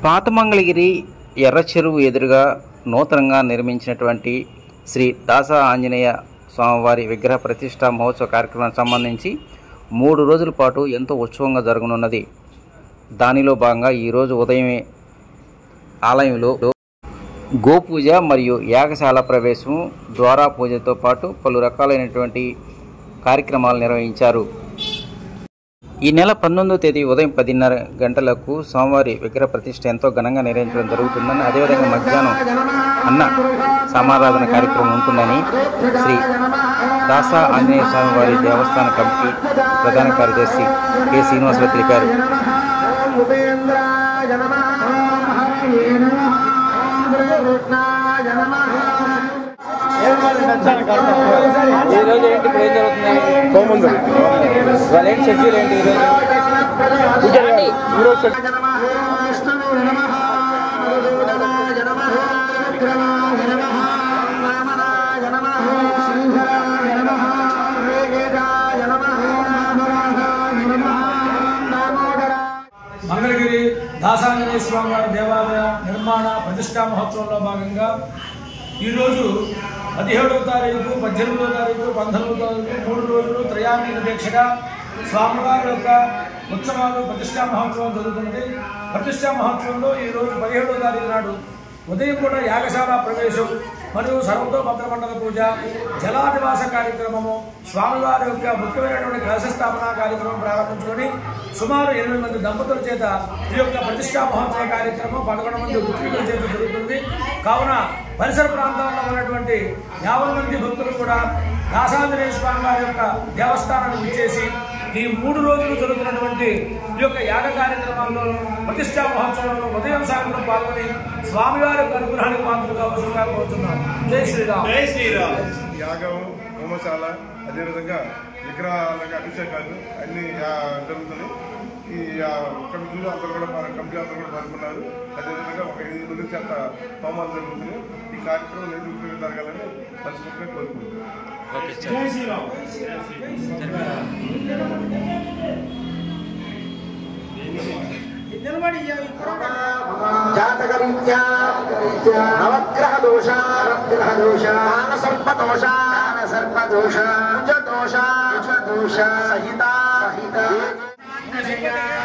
పాత మంగళగిరి ఎర్ర చెరువు ఎదురుగా నూతనంగా నిర్మించినటువంటి శ్రీ దాస ఆంజనేయ స్వామివారి విగ్రహ ప్రతిష్ఠా మహోత్సవ కార్యక్రమానికి సంబంధించి 3 రోజుల పాటు ఎంతో ఉత్సవంగా జరగనున్నది. దానిలో భాగంగా ఈరోజు ఉదయమే ఆలయంలో గోపూజ మరియు యాగశాల ప్రవేశము, ద్వారా పూజతో పాటు పలు రకాలైనటువంటి కార్యక్రమాలు నిర్వహించారు. ఈ నెల 19వ తేదీ ఉదయం 10:30 గంటలకు స్వామివారి విగ్రహ ప్రతిష్ఠ ఎంతో ఘనంగా నిర్వహించడం జరుగుతుందని, అదేవిధంగా మధ్యాహ్నం అన్న సమారాధన కార్యక్రమం ఉంటుందని శ్రీ దాస ఆంజనేయ స్వామివారి దేవస్థాన కమిటీ ప్రధాన కార్యదర్శి కె శ్రీనివాసరావు తెలిపారు. ఈరోజు ఏంటి ఇప్పుడు ఏం జరుగుతుంది? వాళ్ళ ఏంటి షెడ్యూల్ ఏంటి ఈరోజు? మంగళగిరి దాసాంజనేయ స్వామి వారి దేవాలయ నిర్మాణ ప్రతిష్టా మహోత్సవంలో భాగంగా ఈరోజు 17వ తారీఖు, 18వ తారీఖు, 19వ తారీఖు 3 రోజులు త్రయాణిక దీక్షగా స్వామివారి యొక్క ఉత్సవాలు ప్రతిష్టా మహోత్సవం జరుగుతున్నది. ప్రతిష్టా మహోత్సవంలో ఈరోజు 17వ తారీఖు నాడు ఉదయం కూడా యాగశాల ప్రవేశం మరియు సర్వతోభద్రమండల పూజ, జలాదివాస కార్యక్రమము, స్వామివారి యొక్క ముఖ్యమైనటువంటి కలశస్థాపన కార్యక్రమం ప్రారంభించుకొని సుమారు 8 మంది దంపతుల చేత ఈ యొక్క ప్రతిష్టా మహోత్సవ కార్యక్రమం 11 మంది వృత్తికుల చేత జరుగుతుంది. కావున పరిసర ప్రాంతాల్లో ఉన్నటువంటి 50 మంది భక్తులు కూడా దాసాంజనేయ స్వామి వారి యొక్క దేవస్థానాన్ని విచ్చేసి ఈ 3 రోజులు జరుగుతున్నటువంటి ఈ యొక్క యాగ కార్యక్రమాల్లో ప్రతిష్టా మహోత్సవంలో ఉదయం సాయంత్రం పాల్గొని స్వామివారి యొక్క అనుగ్రహానికి పాత్రలు కావాల్సిందిగా కోరుతున్నాం. జై శ్రీరామ్. జై శ్రీరామ్. యాగం, హోమశాల, అదేవిధంగా విగ్రహాలకు అభిషేకాలు అన్ని జరుగుతుంది. ఈ కమిటీలో అందరూ కూడా కమిటీ అందరూ కూడా పాల్గొన్నారు. అదేవిధంగా ఒక 8 మంది చేత హోమాలు జరుగుతుంది. ఈ కార్యక్రమం నిర్వహించడం జరగాలని మనస్ఫూర్తిగా కోరుకుంటున్నాం. జై శ్రీరామ్. జాతకరీత్యా నవగ్రహ దోష, సర్పదోష, కుజదోష సహిత